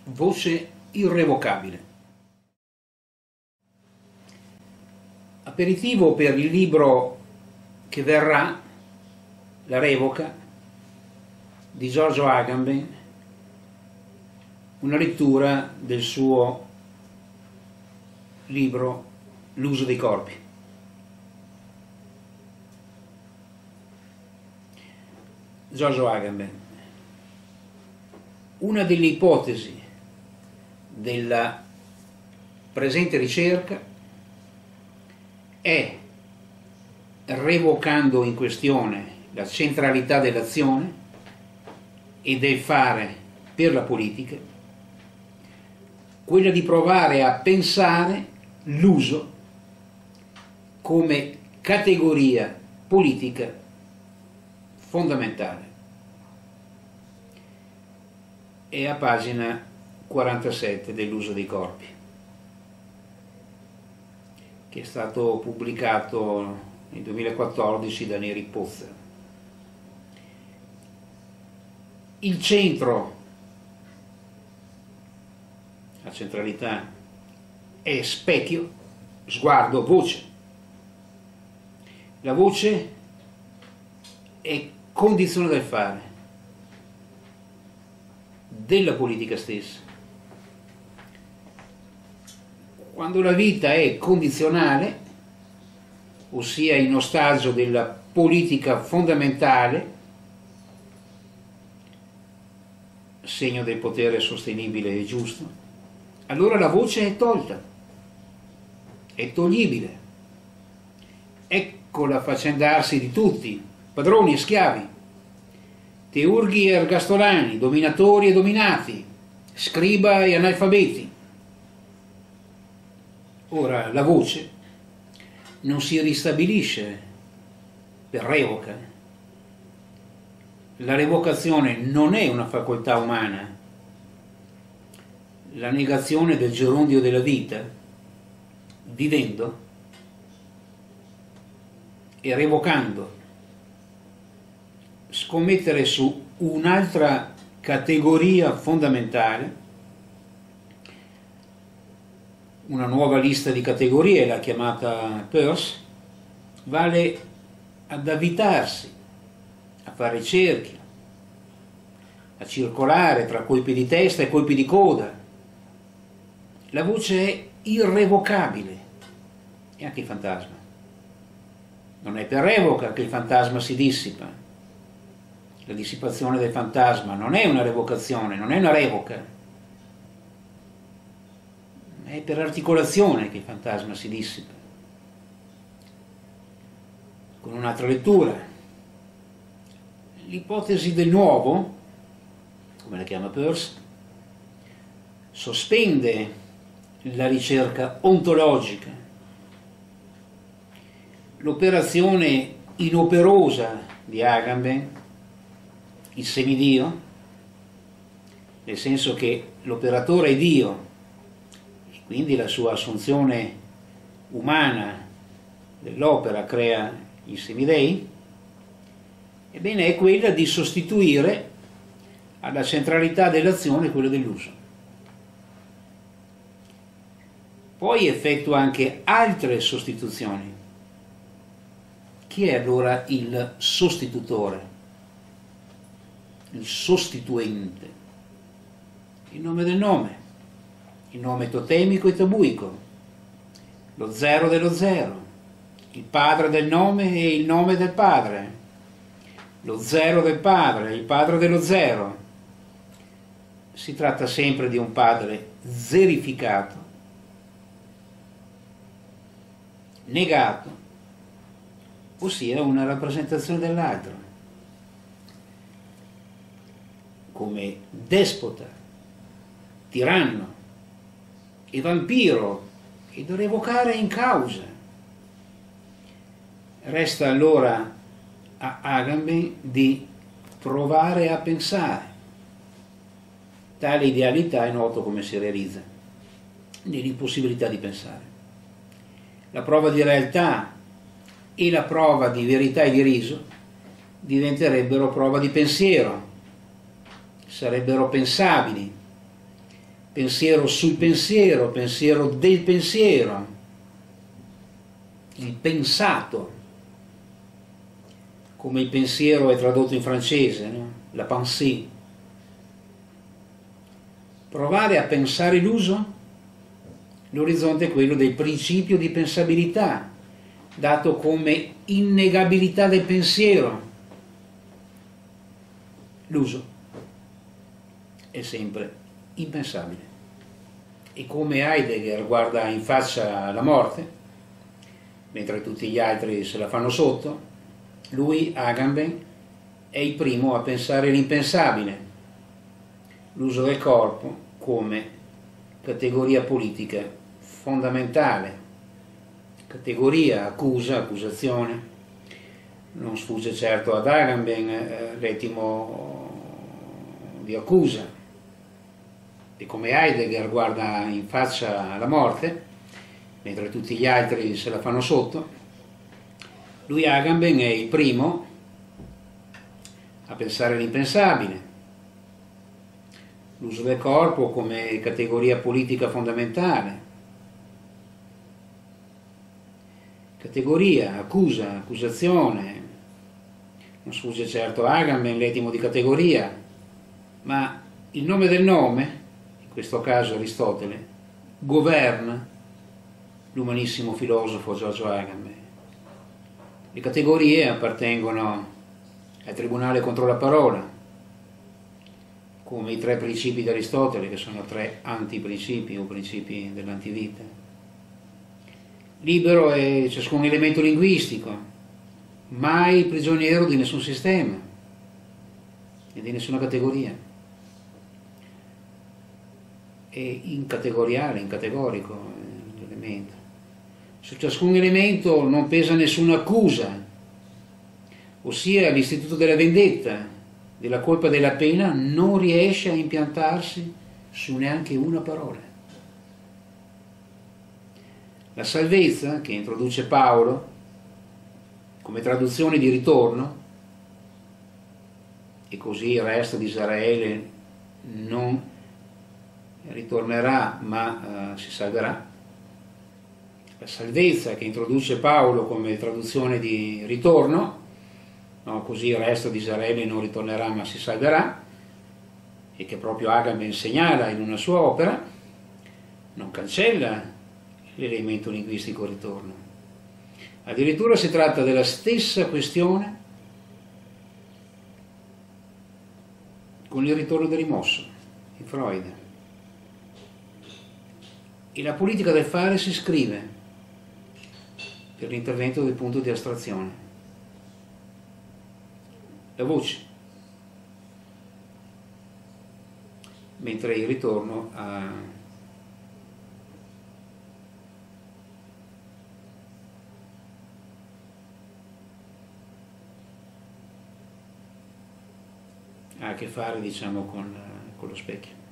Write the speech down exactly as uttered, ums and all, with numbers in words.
voce irrevocabile. Aperitivo per il libro che verrà, La revoca, di Giorgio Agamben, una lettura del suo libro L'uso dei corpi. Giorgio Agamben. Una delle ipotesi della presente ricerca è, revocando in questione la centralità dell'azione e del fare per la politica, quella di provare a pensare l'uso come categoria politica fondamentale. È a pagina quarantasette dell'uso dei corpi, che è stato pubblicato nel duemilaquattordici da Neri Pozza. Il centro, la centralità, è specchio, sguardo, voce. La voce è condizione del fare, della politica stessa. Quando la vita è condizionale, ossia in ostaggio della politica fondamentale, segno del potere sostenibile e giusto, allora la voce è tolta, è toglibile. Ecco l'affaccendarsi di tutti, padroni e schiavi, teurghi e ergastolani, dominatori e dominati, scriba e analfabeti. Ora la voce non si ristabilisce per revoca. La revocazione non è una facoltà umana. La negazione del gerundio della vita, vivendo e revocando, scommettere su un'altra categoria fondamentale, una nuova lista di categorie, l'ha chiamata Peirce, vale ad avvitarsi, a fare cerchi, a circolare tra colpi di testa e colpi di coda. La voce è irrevocabile, e anche il fantasma. Non è per revoca che il fantasma si dissipa. La dissipazione del fantasma non è una revocazione, non è una revoca. È per articolazione che il fantasma si dissipa. Con un'altra lettura, l'ipotesi del nuovo, come la chiama Peirce, sospende la ricerca ontologica, l'operazione inoperosa di Agamben, il semidio, nel senso che l'operatore è Dio, e quindi la sua assunzione umana dell'opera crea i semidei, ebbene è quella di sostituire alla centralità dell'azione quella dell'uso. Poi effettua anche altre sostituzioni. Chi è allora il sostitutore? Il sostituente? Il nome del nome, il nome totemico e tabuico, lo zero dello zero, il padre del nome e il nome del padre, lo zero del padre, il padre dello zero. Si tratta sempre di un padre zerificato, negato, ossia una rappresentazione dell'altro, come despota, tiranno e vampiro che da revocare in causa. Resta allora a Agamben di provare a pensare. Tale idealità è noto come si realizza nell'impossibilità di pensare. La prova di realtà e la prova di verità e di riso diventerebbero prova di pensiero, sarebbero pensabili, pensiero sul pensiero, pensiero del pensiero, il pensato, come il pensiero è tradotto in francese, no? La pensée. Provare a pensare l'uso, l'orizzonte è quello del principio di pensabilità, dato come innegabilità del pensiero. L'uso è sempre impensabile. E come Heidegger guarda in faccia la morte, mentre tutti gli altri se la fanno sotto, lui, Agamben, è il primo a pensare l'impensabile, l'uso del corpo come categoria politica fondamentale, categoria, accusa, accusazione. Non sfugge certo ad Agamben eh, l'etimo di accusa, e come Heidegger guarda in faccia la morte, mentre tutti gli altri se la fanno sotto, lui Agamben è il primo a pensare l'impensabile, l'uso del corpo come categoria politica fondamentale, categoria, accusa, accusazione. Non sfugge certo Agamben l'etimo di categoria, ma il nome del nome, in questo caso Aristotele, governa l'umanissimo filosofo Giorgio Agamben. Le categorie appartengono al tribunale contro la parola, come i tre principi di Aristotele, che sono tre antiprincipi o principi dell'antivita. Libero è ciascun elemento linguistico, mai prigioniero di nessun sistema e di nessuna categoria. È incategoriale, incategorico l'elemento. Su ciascun elemento non pesa nessuna accusa, ossia l'istituto della vendetta, della colpa e della pena non riesce a impiantarsi su neanche una parola. La salvezza, che introduce Paolo come traduzione di ritorno, e così il resto di Israele non ritornerà ma uh, si salverà. La salvezza che introduce Paolo come traduzione di ritorno, no, così il resto di Israele non ritornerà ma si salverà, e che proprio Agamben segnala in una sua opera, non cancella l'elemento linguistico ritorno. Addirittura si tratta della stessa questione con il ritorno del rimosso di Freud. E la politica del fare si scrive per l'intervento del punto di astrazione. La voce, mentre il ritorno ha, ha a che fare, diciamo, con, con lo specchio.